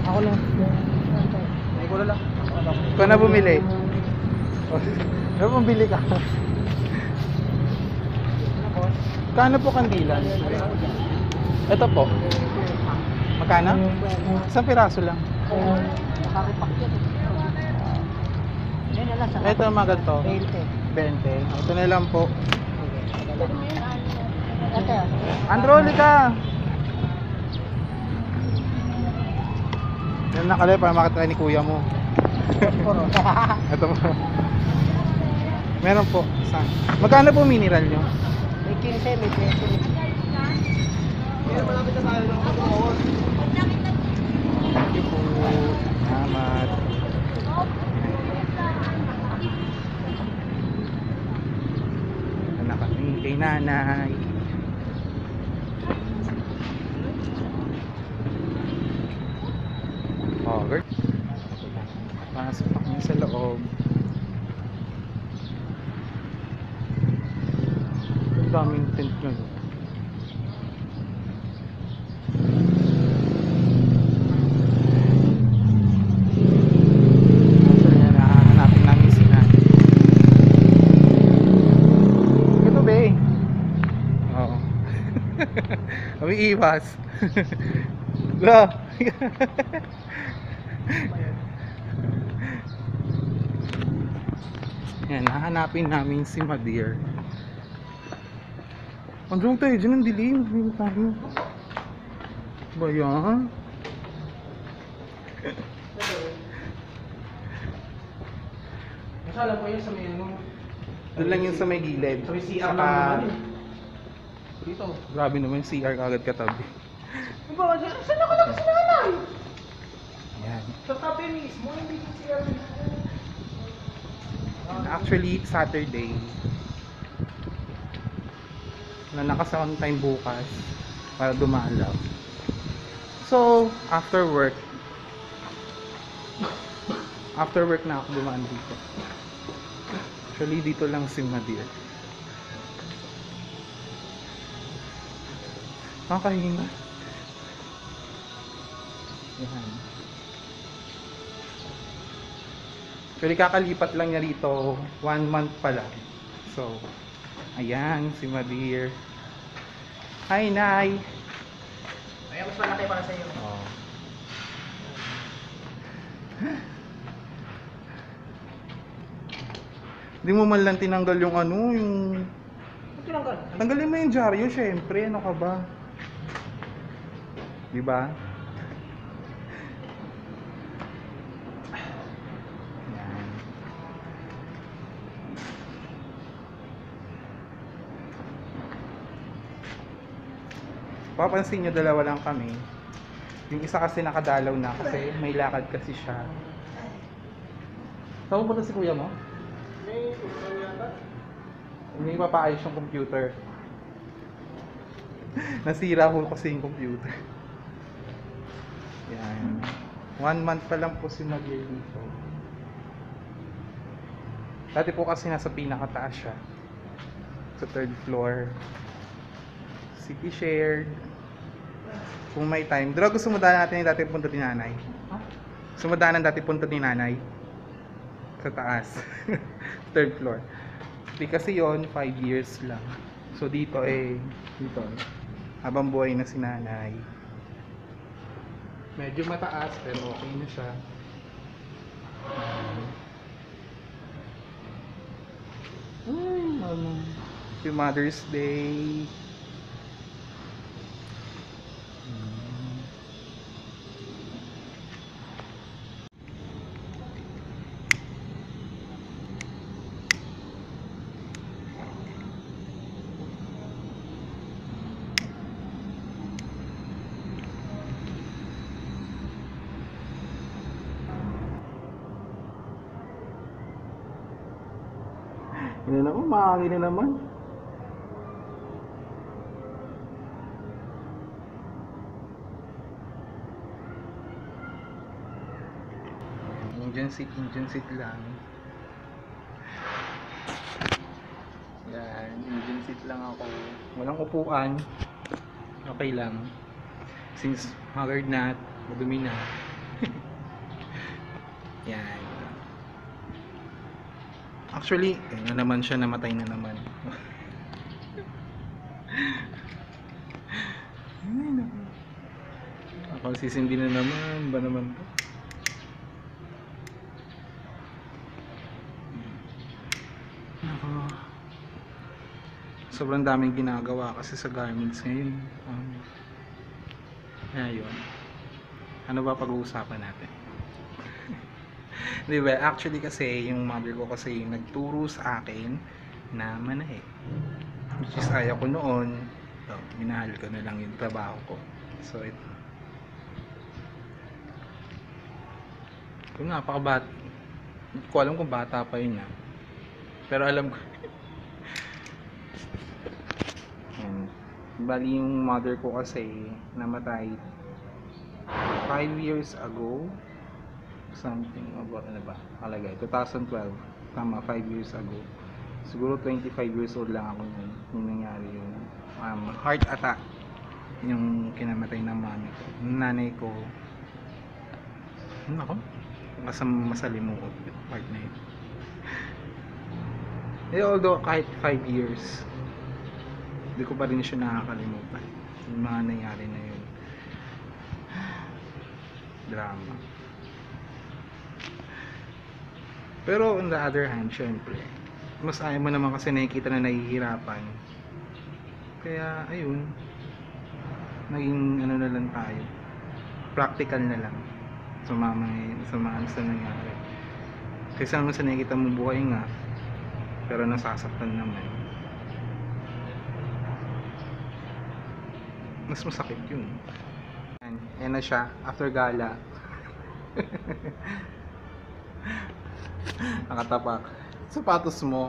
Ako lang. Ay, ko lang. Ikaw na bumili. Ano bumili ka? Kano po kandilan? Ito po. Magkano? Isang piraso lang. Nakaripak yan. Yan na lang sa Ito mga ganito. 20. 20. Ito na lang po. Ate, Androli ka! Yan nakalay para makatry ni kuya mo. puro. Ito po. Meron po. Saan? Magkano po mineral nyo? May 15, may 20. Malapit na tayo ng pagkakawag. Thank you po. Salamat. Anak kami kay nanay. Cover. Pasok pa kami sa loob. Ang daming tent nun. So yan, hahanapin namin si nanay. Ito be. Oo. Umiiwas. Bro. Yan, hahanapin namin si Madir. Andun tayo, dyan ang dilim. Hindi tayo. Ba yan? Masala po yan sa may ano. Doon lang yun sa may gilid. Sa may CR Saka, lang naman eh. Dito. grabe naman yung CR kagad katabi. Diba, saan ako lang si nanay? Yan. Sa tabi mismo, hindi ko siya Actually, Saturday. Na nakasound time bukas para dumalaw. So, after work na ako dumaan dito. Actually, dito lang si Madir. Nakakahinga. Yan. Actually, kakalipat lang niya rito 1 month pa lang. So, ayan, si Madir. Hi, Nay! Ay, mas malaki para sa iyo. Oh. Hindi mo man lang tinanggal yung ano, yung... Tinanggal. Tanggalin mo yung dyaryo, syempre. Ano ka ba? Diba? Yan. Papansin nyo, dalawa lang kami. Yung isa kasi nakadalaw na kasi may lakad kasi siya. Saan mo ba si kuya mo? May usaw yata. Hindi mapaayos yung computer. Nasira ko kasi yung computer. Yan. 1 month pa lang po si Madir dito. Dati po kasi nasa pinakataas siya. Sa 3rd floor. City shared. Kung may time. Dito gusto mo daan natin yung dati punto ni nanay. Ha? Sumadaanan dati punto ni nanay. Sa taas. 3rd floor. Di kasi yon 5 years lang. So dito dito habang buhay na si nanay. Medyo mataas pero okay na siya. Happy Mother's Day. Yun na naman, mahangin na naman. Engine seat lang. Yan, engine seat lang ako. Walang upuan. Okay lang. Since haggard na, madumi na. Yan. Actually, na naman siya, namatay na naman. Ay, naku. Ako sisindi na naman. Ba naman to? Ako. Sobrang daming ginagawa kasi sa garments ngayon. Kaya yun. Ano ba pag-uusapan natin? Di ba? Actually kasi yung mother ko kasi nagturo sa akin na manahe. Which is ayaw ko noon. So, minahal ko na lang yung trabaho ko. So ito. Kung napakabat. Hindi ko alam kung bata pa yun na. Pero alam ko. Yan. Bali yung mother ko kasi namatay 5 years ago. Something about ano ba? Kalagay 2012. Tama, 5 years ago. Siguro 25 years old lang ako noon. Yung nangyari yung heart attack. Yung kinamatay ng mami ko. Yung nanay ko. Ano ako? Masalimuot yung part na yun. Although kahit 5 years, hindi ko pa rin siya nakakalimutan. Yung mga nangyari na yun. Drama. Pero on the other hand, syempre, mas ayaw mo naman kasi nakikita na nahihirapan. Kaya, ayun, naging ano na lang tayo. Practical na lang. Sumama sa nangyari. Kasi naman sa nakikita mo buhay nga, pero nasasaktan naman. Mas masakit yun. Yan na siya, after gala. Nakatapak. Sapatos mo.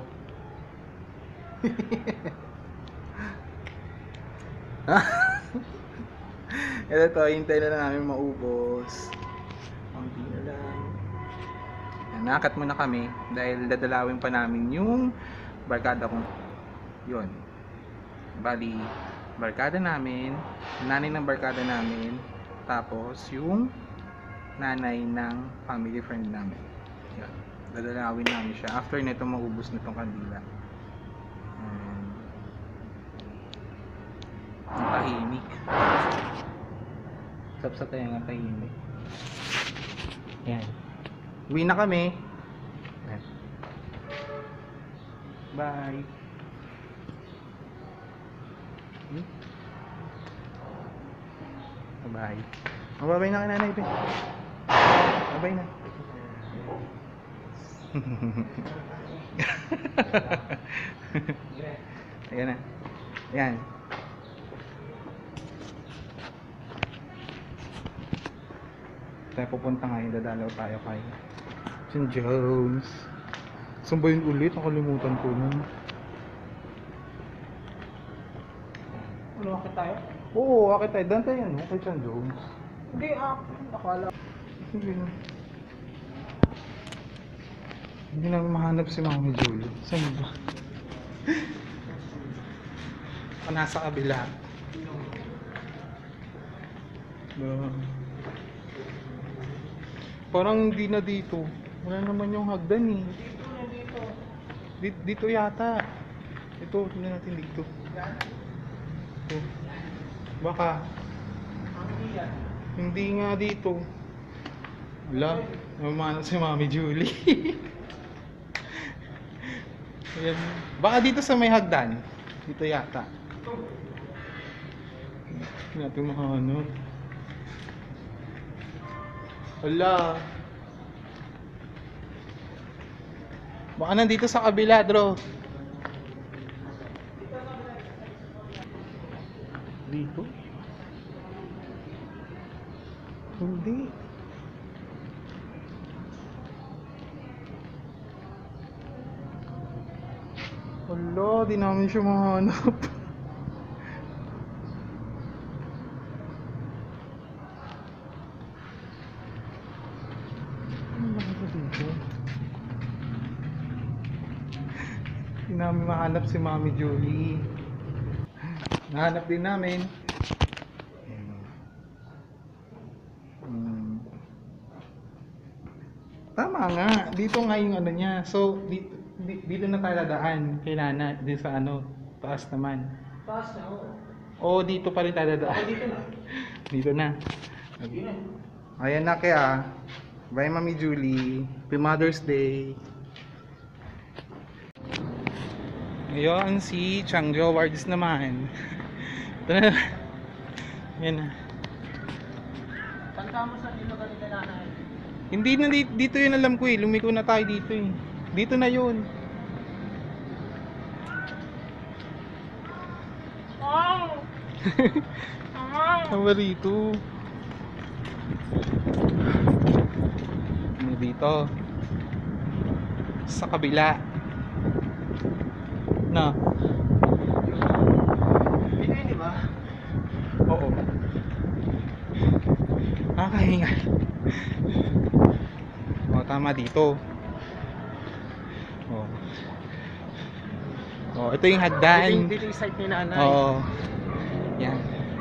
Ito, hintay na lang namin maubos. Konti na lang. Nakakit muna kami dahil dadalawin pa namin yung barkada kong yun. Bali, barkada namin, nanay ng barkada namin, tapos yung nanay ng family friend namin. Yun. Dadalawin namin siya. After nito, maubos na itong kandila. Ang tahimik. Sa tayo nga tahimik. Yan. Uwi na kami. Yan. Bye. Bye. Bye-bye na kay nanay. Bye-bye na. Ayan na. Ayan. Tayo pupunta ngayon. Dadalaw tayo kay St. Jones. Saan ba yun ulit? Nakalimutan ko na. Ano, akit tayo? Oo, akit tayo. Dan tayo ano? Kay St. Jones. Hindi, nakala. Sige na. Hindi namin mahanap si Mami Julie. Saan ba? O nasa kabila. Parang hindi na dito. Wala naman yung hagdan eh. Dito yata. Ito, tingnan natin dito. Ito. Baka. Hindi nga dito. Wala. Namamanap si Mami Julie. Ayan. Baka dito sa may hagdan. Dito yata. Hindi natin makahanap. Wala. Baka nandito sa kabila, bro. Dito? Hindi. Wala, di namin siya mahanap. Ano ba dito? Di namin mahanap si Mami Julie. Nahanap din namin. Tama nga. Dito nga yung ano niya. So, dito na tayo dadaan. Kailangan. Dito sa ano. Taas naman. Taas na, oo. O, dito pa rin tayo dadaan. Dito na. Dito na. Dito na. Ayan na kaya. Bye Mami Julie. Happy Mother's Day. Ngayon si Changjo Wards naman. Ito na. Ayan na. Tanda mo sa dito kanila nanay. Hindi na dito yun alam ko eh. Lumiko na tayo dito eh. Dito na yun. Oh! Tama rito. Ano dito? Sa kabila. Na. Dito yun, di ba? Oo. Nakakahinga. O, tama dito. O. O, ito yung hagdan. Dito yung site ni nanay. Oo. Yan.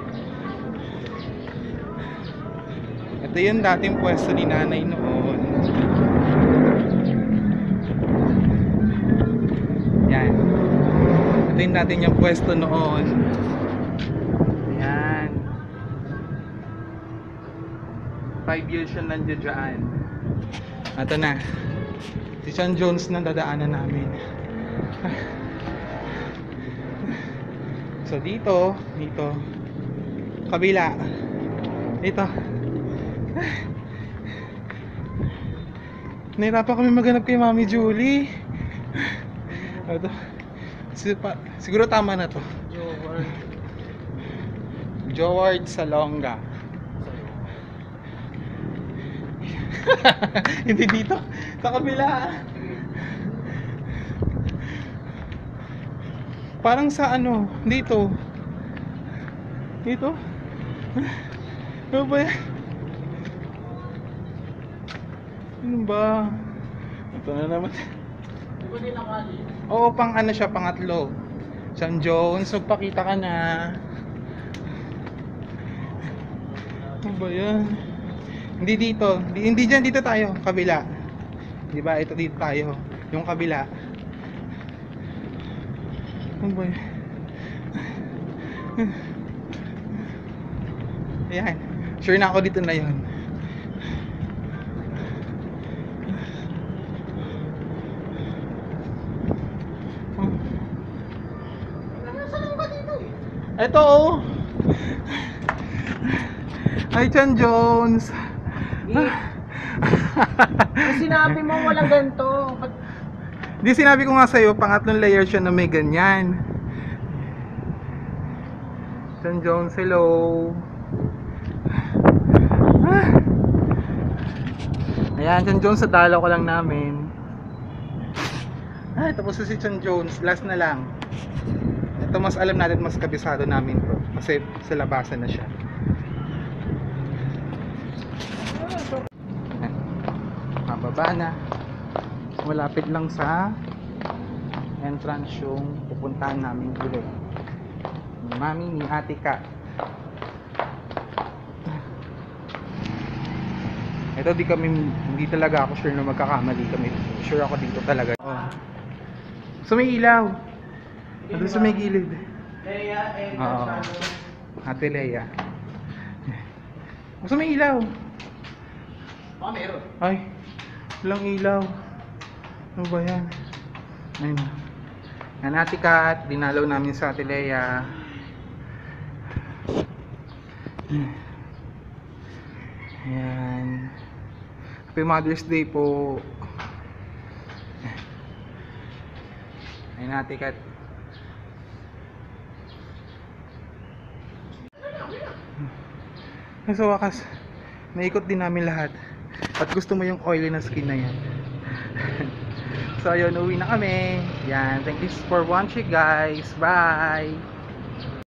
Ito yung dating pwesto ni nanay noon. Yan. Ito yung dating yung pwesto noon. Yan. 5 years siya nandiyan dyan. Ito na. Si Sean Jones na dadaanan namin. So dito, kabila. Dito. Nahirapan kami maghanap kay Mami Julie. Ito. Siguro tama na to. Joward Salonga. Hindi dito. Sa kabila. Parang sa ano, dito. Dito? Ano ba yan? Ano ba? Ito na naman. Di ba din nakali? Oo, pang ano siya, pangatlo. San Jones, magpakita ka na. Ano ba yan? Hindi dito. Hindi dyan, dito tayo. Kabila. Diba? Ito dito tayo. Yung kabila. Ano ba yan? Ayan. Sure na ako dito na yun. Ito oh. Hi Chan Jones. Sinabi mo walang ganito. Di sinabi ko nga sa'yo, pangatlong layer siya na may ganyan. Chan Jones, hello. Ayan, Chan Jones, sa dalaw ko lang namin. Tapos si Chan Jones, last na lang. Ito mas alam natin, mas kabisado namin to. Kasi sa labasan na siya. Mababa na. Malapit lang sa entrance yung pupuntahan namin ulit. Ni Mami, ni Ate Ka. Ito hindi talaga ako sure na magkakamali kami. Sure ako dito talaga. Oh. So may ilaw. Nandun sa may gilid. Leia and Oo. Ate Leia. So may ilaw. Baka meron. Ay, walang ilaw. Ano ba yan? Ayun. Yan Ate Kat, dinalaw namin sa Ate Leia. Ayan. Happy Mother's Day po. Ayun Ate Kat. Sa wakas, naikot din namin lahat. At gusto mo yung oily na skin na yan. So ayun, uwi na kami. Yan, thank you for watching guys. Bye!